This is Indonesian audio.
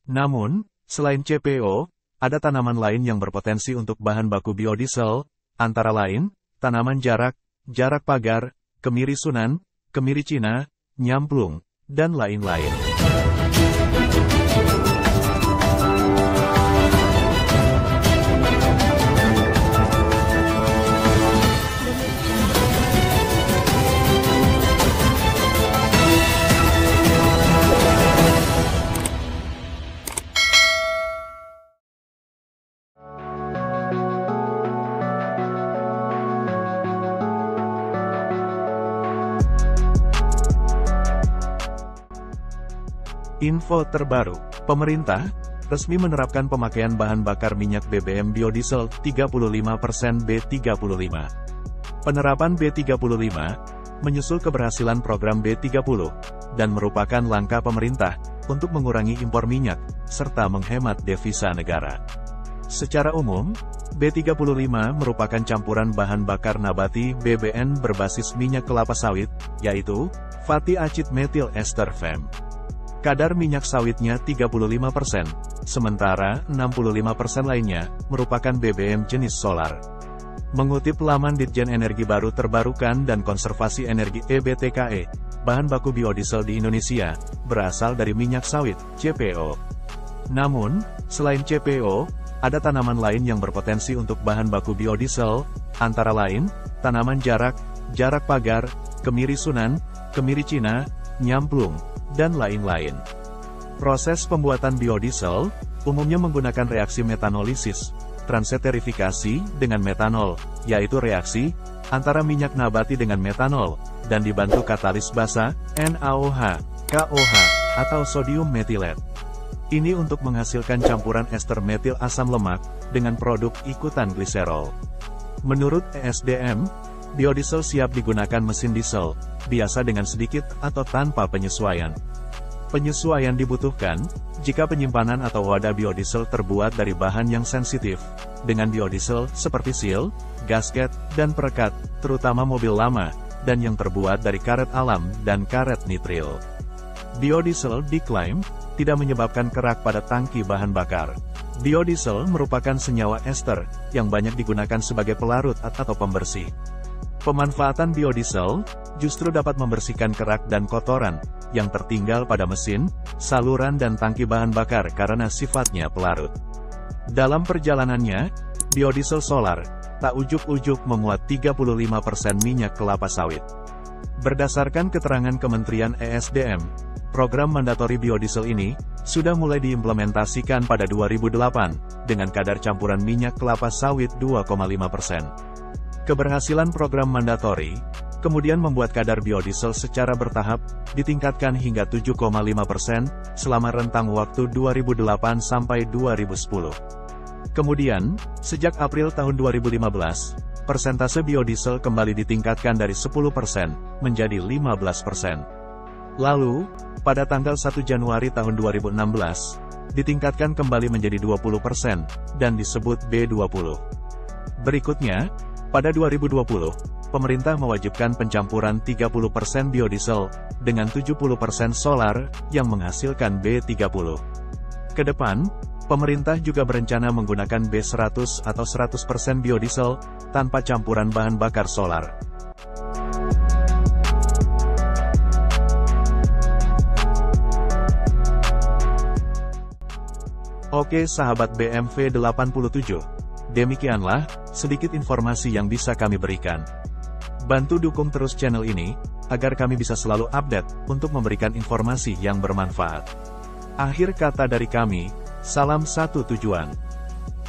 Namun, selain CPO, ada tanaman lain yang berpotensi untuk bahan baku biodiesel, antara lain, tanaman jarak pagar, kemiri Sunan, kemiri Cina, nyamplung, dan lain-lain. Info terbaru, pemerintah resmi menerapkan pemakaian bahan bakar minyak BBM biodiesel 35% B35. Penerapan B35 menyusul keberhasilan program B30 dan merupakan langkah pemerintah untuk mengurangi impor minyak serta menghemat devisa negara. Secara umum, B35 merupakan campuran bahan bakar nabati BBN berbasis minyak kelapa sawit, yaitu fatty acid methyl ester (FAM). Kadar minyak sawitnya 35%, sementara 65% lainnya merupakan BBM jenis solar. Mengutip laman Ditjen Energi Baru Terbarukan dan Konservasi Energi (EBTKE), bahan baku biodiesel di Indonesia berasal dari minyak sawit (CPO). Namun, selain CPO, ada tanaman lain yang berpotensi untuk bahan baku biodiesel, antara lain, tanaman jarak pagar, kemiri Sunan, kemiri Cina, nyamplung, dan lain-lain. Proses pembuatan biodiesel umumnya menggunakan reaksi metanolisis, transeterifikasi dengan metanol, yaitu reaksi antara minyak nabati dengan metanol, dan dibantu katalis basa, NaOH, KOH, atau sodium metilet. Ini untuk menghasilkan campuran ester metil asam lemak dengan produk ikutan gliserol. Menurut ESDM, biodiesel siap digunakan mesin diesel, biasa dengan sedikit atau tanpa penyesuaian. Penyesuaian dibutuhkan jika penyimpanan atau wadah biodiesel terbuat dari bahan yang sensitif, dengan biodiesel seperti seal, gasket, dan perekat, terutama mobil lama, dan yang terbuat dari karet alam dan karet nitril. Biodiesel diklaim tidak menyebabkan kerak pada tangki bahan bakar. Biodiesel merupakan senyawa ester yang banyak digunakan sebagai pelarut atau pembersih. Pemanfaatan biodiesel justru dapat membersihkan kerak dan kotoran yang tertinggal pada mesin, saluran dan tangki bahan bakar karena sifatnya pelarut. Dalam perjalanannya, biodiesel solar tak ujuk-ujuk memuat 35% minyak kelapa sawit. Berdasarkan keterangan Kementerian ESDM, program mandatori biodiesel ini sudah mulai diimplementasikan pada 2008 dengan kadar campuran minyak kelapa sawit 2,5%. Keberhasilan program mandatori kemudian membuat kadar biodiesel secara bertahap ditingkatkan hingga 7,5% selama rentang waktu 2008 sampai 2010. Kemudian, sejak April tahun 2015, persentase biodiesel kembali ditingkatkan dari 10% menjadi 15%. Lalu, pada tanggal 1 Januari tahun 2016, ditingkatkan kembali menjadi 20% dan disebut B20. Berikutnya, pada 2020, pemerintah mewajibkan pencampuran 30% biodiesel dengan 70% solar yang menghasilkan B30. Kedepan, pemerintah juga berencana menggunakan B100 atau 100% biodiesel tanpa campuran bahan bakar solar. Oke sahabat BMV 87. Demikianlah sedikit informasi yang bisa kami berikan. Bantu dukung terus channel ini, agar kami bisa selalu update untuk memberikan informasi yang bermanfaat. Akhir kata dari kami, salam satu tujuan.